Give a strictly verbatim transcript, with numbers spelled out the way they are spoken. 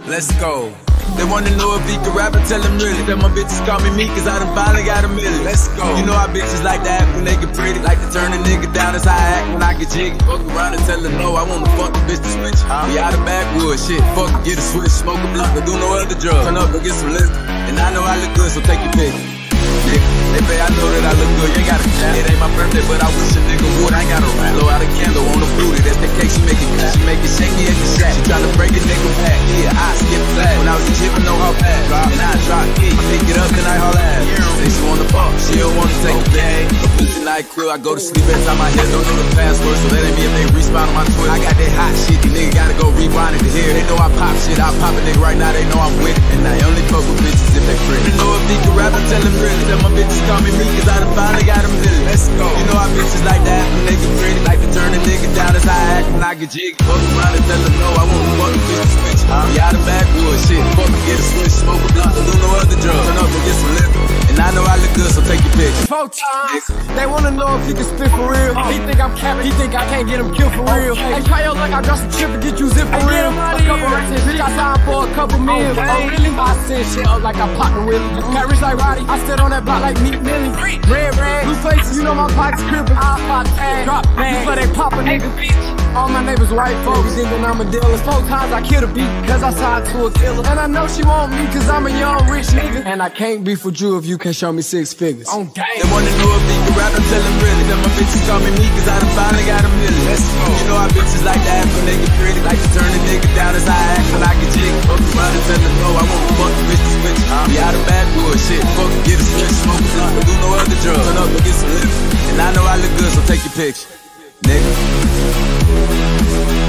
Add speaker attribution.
Speaker 1: Let's go. They wanna know if he can rap and tell them really. Tell my bitches call me me cause I done finally got a million. Let's go. You know how bitches like to act when they get pretty. Like to turn a nigga down, that's how I act when I get jiggy. Fuck around and tell her no, I wanna fuck the bitch to switch. We out of backwood, shit, fuck it, get a switch. Smoke a blunt, don't do no other drugs. Turn up, go get some liquor. And I know I look good, so take your pick. Nigga, they say I know that I look good, you ain't gotta chat. It ain't my birthday, but I wish a nigga would. I ain't gotta rap. Blow out a candle on the booty, that's the cake, she make it clap. She make it shake me at the shack. She tryna break a nigga back. Yeah, I skip flat. When I was a kid, I know how fast. Drop, and I drop key. Pick it up, then I haul ass. Say she wanna fuck, she don't wanna take a bag. Pussy night crew, I go to sleep every time I hit. Don't know the password, so that ain't me if they respawn on my Twitter. I got that hot shit, these niggas gotta go rewind it to hear. They know I pop shit, I pop a nigga right now, they know I'm with it. And I only fuck with bitches if they pretty. They know if he can rap and tell them really. Tell my bitches call me me cause I done finally got a million. Let's go. You know how bitches like that when they get pretty. Like to turn a nigga down, that's how I act when I get jiggy. Fuck around and tell them no, I wanna fuck the bitch to switch. We out of backwood, shit, fuck it, get a switch. Smoke a blunt, don't do no other drugs. Turn up and get some liquor. And I know I look good, so take your picture.
Speaker 2: Four times, they wanna know if he can spit for real. He think I'm capping, he think I can't get him killed for real. Hey, try your luck, I got some chip and get you zip for real. A couple racks and bitch, I signed for a couple million. Oh really? I send shit up like I poppin' really. Got rich like Roddy, I stood on that block like Meat Millie. Red, red, blue faces, you know my pockets crippin'. I pop tag, drop bag, before they pop a nigga, bitch. All my neighbors white folks, thinking I'm a dealer. Four times I killed a beat, cause I signed to a killer. And I know she want me, cause I'm a young rich nigga. And I can't beef with you if you can't show me six figures. On game.
Speaker 1: They wanna know if he can rap and tell them really. Tell my bitches call me me, cause I done finally got a million. Let's go. You know how bitches like to act when they get pretty. Like to turn a nigga down, that's how I act when I get jiggy. Fuck around and tell them no, I wanna fuck the bitch to switch. We out of backwood, shit, fuck it, get a switch. Smoke a blunt, don't do no other drugs. Turn up and get some liquor. And I know I look good, so take your picture, nigga.